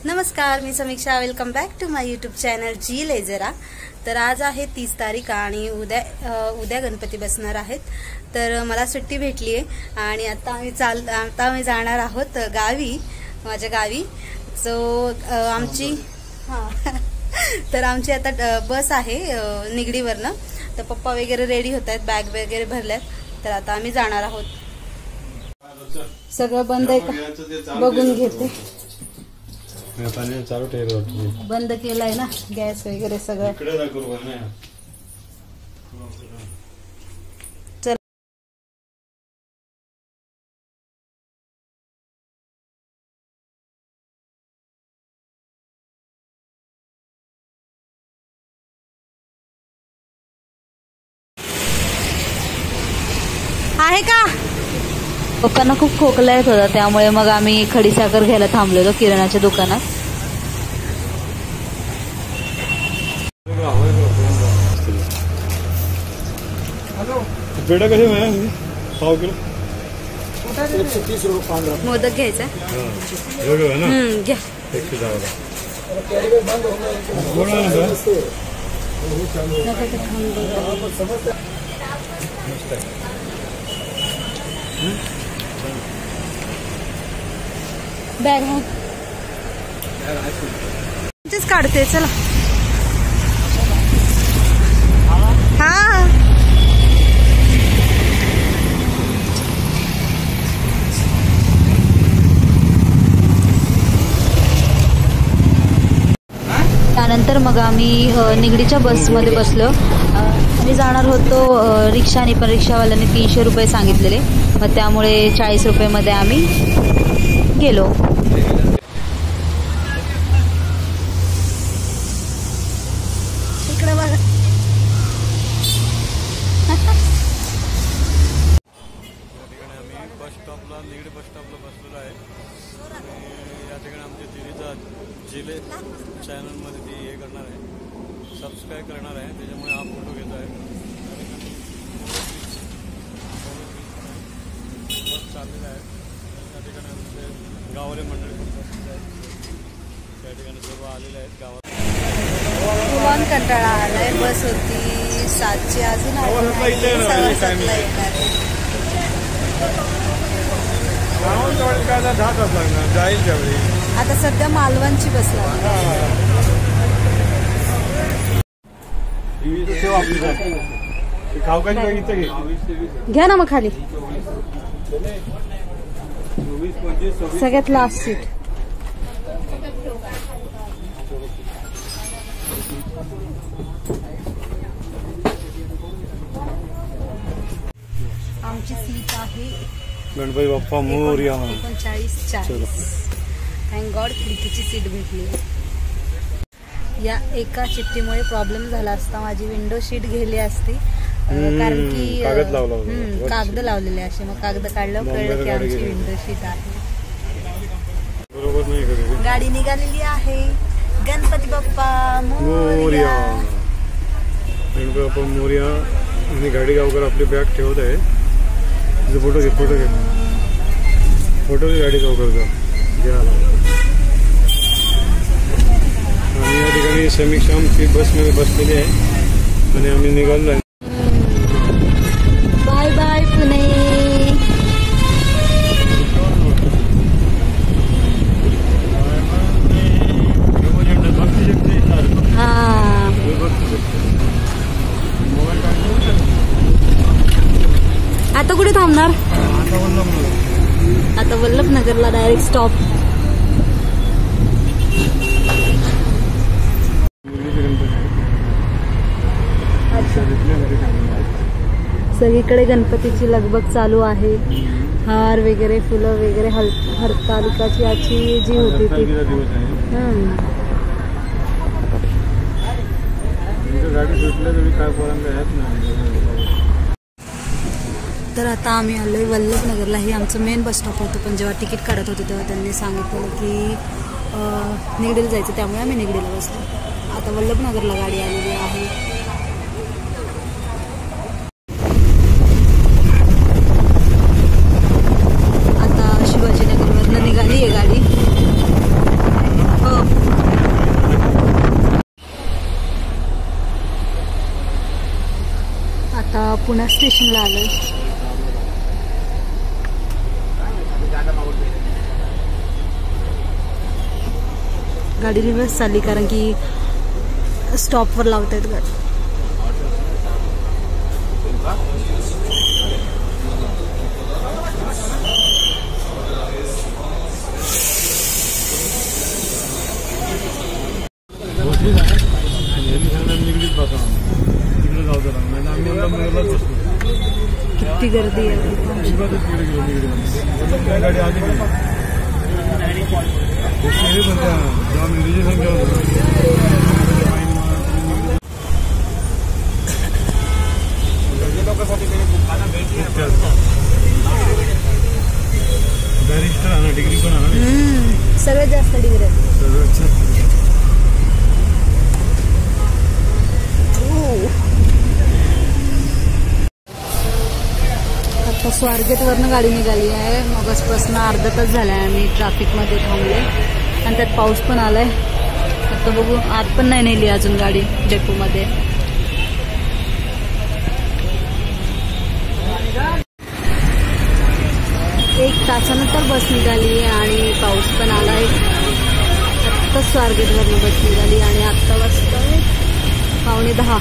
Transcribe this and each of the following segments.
नमस्कार, मी Samiksha. Welcome back to my YouTube channel जी लेजरा. तर आज आहे 30 तारीख आणि उद्या गणपती बसणार आहेत. तर मला सुट्टी भेटली आहे आणि आता आम्ही जाणार आहोत गावी, माझ्या गावी. सो आमची तर आमची आता बस आहे निगडीवरनं. तर पप्पा वगैरे रेडी होत आहेत, बॅग वगैरे भरल्यात. तर आता आम्ही जाणार आहोत. सगळं बंद आहे का बघून घेते. बंद केलाय ना गॅस वगैरे सगळं. चल आहे का? पप्पांना खूप खोकला येत होता, त्यामुळे मग आम्ही खडीसाखर घ्यायला थांबलेलो किराणाच्या दुकानात. पेढा कसे आहे? पाव किलो. 130 रुपये मोदक घ्यायचा. घ्या. 110 बॅग तेच काढते. चला. हा त्यानंतर मग आम्ही निगडीच्या बसमध्ये बसलो. आम्ही जाणार होतो रिक्षाने, पण रिक्षावाल्याने 300 रुपये सांगितलेले. मग त्यामुळे 40 रुपयेमध्ये आम्ही गेलो. इकडे बघा. बस स्टॉपला निगडी बस स्टॉपला बसलेलो आहे. या ठिकाणी आमच्या दिदीचा जिले चॅनलमध्ये ती हे करणार आहे, सबस्क्राईब करणार आहे. त्याच्यामुळे हा फोटो घेत आहे. बस चाललेला आहे. त्या ठिकाणी आमचे गावरे मंडळी त्या ठिकाणी सर्व आलेले आहेत गावात. कंटाळा आलाय. बस होती 7ची, अजून आता सध्या मालवणची बस घ्या ना मग खाली. सगळ्यात लास्ट सीट. आमची सीट आहे गणपती बाप्पा मोरया. 39-40. थँक गॉड खिडकीची सीट भेटली. या एका चिठ्ठीमुळे प्रॉब्लेम झाला असता. माझी विंडो शीट गेली असती, कारण की कागद लावलेले असे. मग कागद काढलं, कळलं की आमची विंडो शीट आहे. गाडी निघालेली आहे. गणपती बाप्पा मोरया. गणपती बाप्पा मोरया. आणि गाडी गावकर आपली बॅग ठेवत आहे. फोटो घे गाडी गावकरचा घ्यायला. आणि या ठिकाणी समीक्षा आमची बसमध्ये बसलेली आहे आणि आम्ही निघालो आहे. Bye bye Pune. आता कुठे थांबणार? आता वल्लभनगरला डायरेक्ट स्टॉप. सगळीकडे गणपतीची लगबग चालू आहे. हार वगैरे, फुलं वगैरे. हरतालिकाची आजची जी होती ती. तर आता आम्ही आलोय वल्लभनगरला. हे आमचं मेन बस स्टॉप होतं, पण जेव्हा तिकीट काढत होते तेव्हा त्यांनी सांगितलं की निगडीला जायचं, त्यामुळे आम्ही निगडीला बसलो. आता वल्लभनगरला गाडी आलेली आहे. आता शिवाजीनगरवरनं निघाली आहे गाडी. हो पुणे स्टेशनला आलोय. गाडी रिव्हर्स चालली कारण की स्टॉपवर लावतायत गाडी. किती गर्दी आहे. डिग्री पण सगळ्यात जास्त डिग्री आहे. आता स्वारगेटवरनं गाडी निघाली आहे. मगासपासून अर्धा तास झाला आहे आम्ही ट्रॅफिकमध्ये थांबले आणि त्यात पाऊस पण आलाय. आता बघू, आत पण नाही नेली अजून गाडी डेपोमध्ये. एक तासानंतर बस निघाली आणि पाऊस पण आलाय. आत्ता स्वारगेटवरनं बस निघाली आणि आत्ता वाजता 9:45.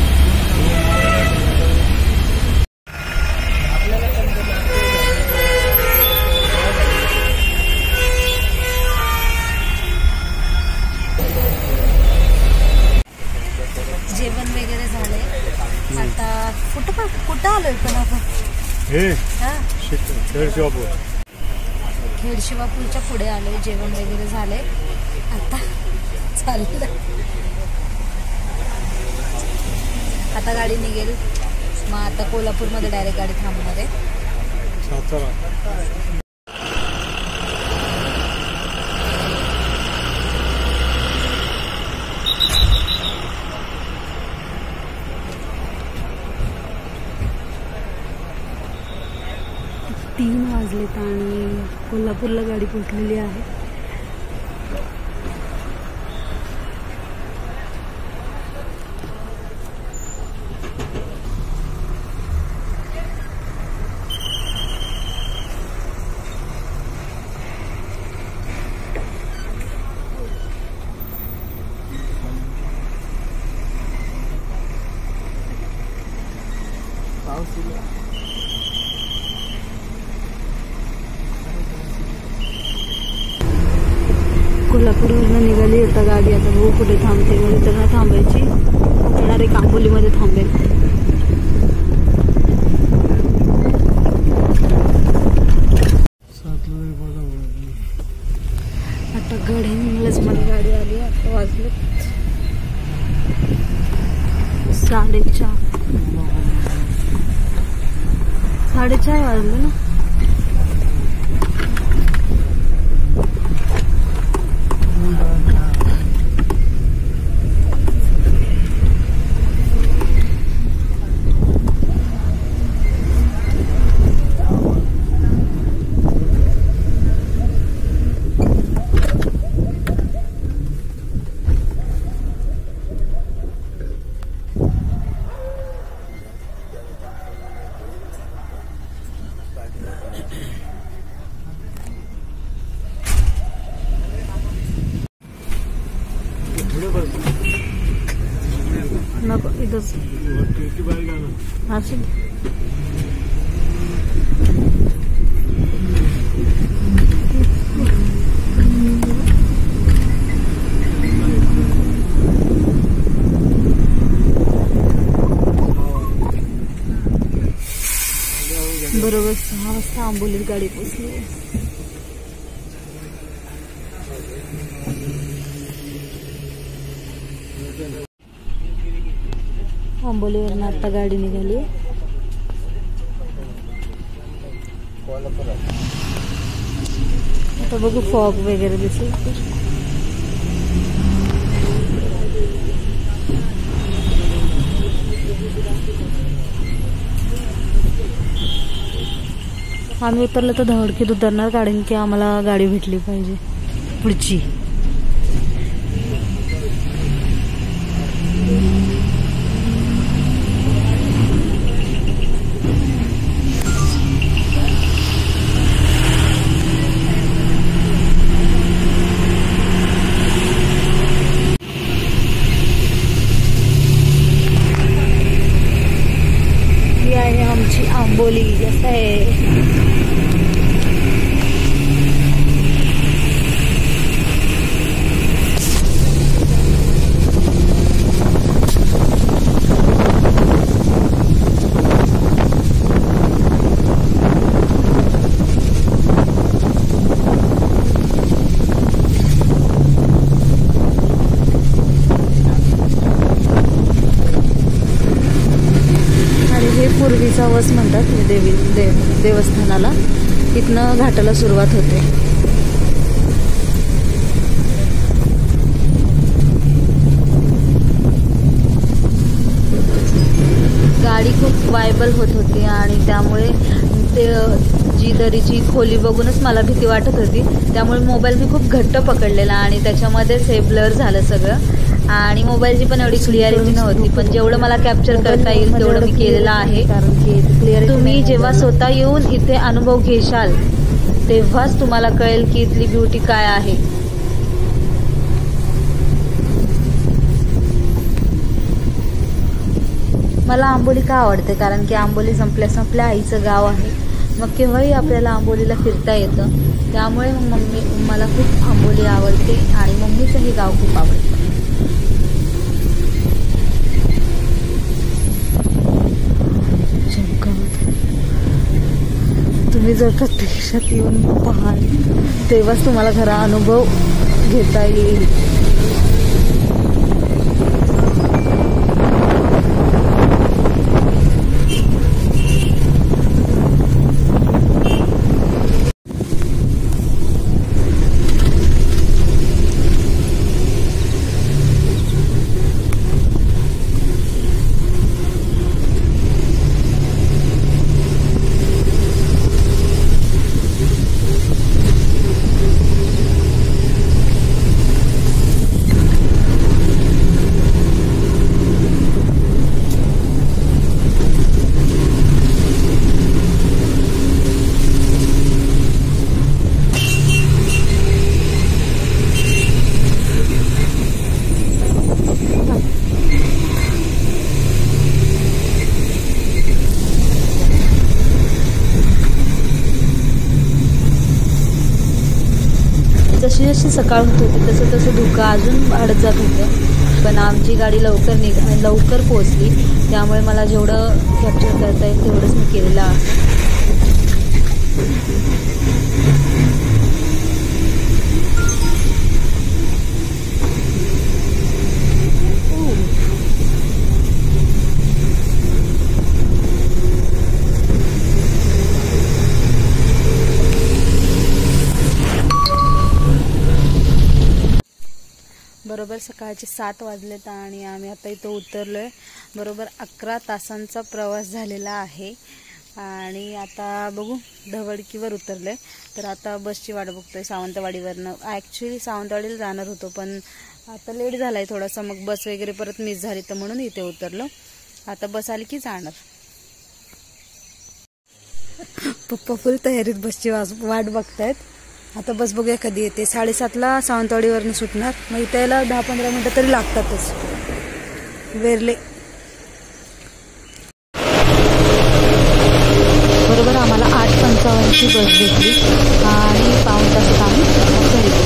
जेवण वगैरे झालंय. आता कुठं आलोय पण आपण? खेडशिवापूरच्या पुढे आलोय. जेवण वगैरे झालंय. आता चाललं. आता गाडी निघेल. मग आता कोल्हापूरमध्ये डायरेक्ट गाडी थांबणार आहे. तीन वाजलेत आणि कोल्हापूरला गाडी पोहोचलेली आहे. कोल्हापूरवरून निघाली आता गाडी. आता बघू कुठे थांबते. म्हणजे तर नाही थांबायची. डायरेक्ट आंबोलीमध्ये थांबेल. आता गड्यालाच मला गाडी आली. आता वाजले 4:30. 4:30 वाजले ना. नको इथंच असं. बरोबर 6 वाजता आंबोलीत गाडी पोचली. आंबोलीवरून आता गाडी निघाली. आता बघू फॉग वगैरे दिसेल तर. आम्ही उतरलं तर धडकीत उतरणार कारण की आम्हाला गाडी भेटली पाहिजे पुढची. घाटाला सुरुवात होते. गाडी खूप वायबल होत होती आणि त्यामुळे ते जी दरीची खोली बघूनच मला भीती वाटत होती. त्यामुळे मोबाईल मी खूप घट्ट पकडलेला आणि त्याच्यामध्येच हे ब्लर झालं सगळं आणि मोबाईलची पण एवढी क्लिअरिटी नव्हती. पण जेवढं मला कॅप्चर करता येईल तेवढं मी केलेलं आहे. कारण की क्लिअरिटी तुम्ही जेव्हा स्वतः येऊन इथे अनुभव घेशाल तेव्हाच तुम्हाला कळेल की इथली ब्युटी काय आहे. मला आंबोली का आवडते, कारण की आंबोली संपल्यास आपल्या आईचं गाव आहे. मग केव्हाही आपल्याला आंबोलीला फिरता येतं. त्यामुळे मग मला खूप आंबोली आवडते आणि मम्मीचंही गाव खूप आवडतं. तुम्ही जर प्रत्यक्षात येऊन पाहाल तेव्हाच तुम्हाला खरा अनुभव घेता येईल. जशी जशी सकाळ होत होती तसं तसं धुकं अजून वाढत जात होतं. पण आमची गाडी लवकर पोहोचली. त्यामुळे मला जेवढं कॅप्चर करता येईल तेवढंच मी केलेलं आहे. बरोबर सकाळचे 7 वाजलेत आणि आम्ही आता इथं उतरलोय. बरोबर 11 तासांचा प्रवास झालेला आहे आणि आता बघू ढवळकीवर उतरलोय. तर आता बसची वाट बघतोय सावंतवाडीवरनं. ॲक्च्युली सावंतवाडीला जाणार होतो पण आता लेट झालाय थोडासा. मग बस वगैरे परत मिस झाली तर म्हणून इथे उतरलो. आता बस आली की जाणार. पप्पा फुल तयारीत बसची वाट बघतायत. आता बस बघूया कधी येते. 7:30ला सावंतवाडीवरनं सुटणार. मग इथे यायला 10-15 मिनिटं तरी लागतातच. वेरले बरोबर आम्हाला 8:55ची बस भेटली आणि पाऊण तासात आम्ही घरी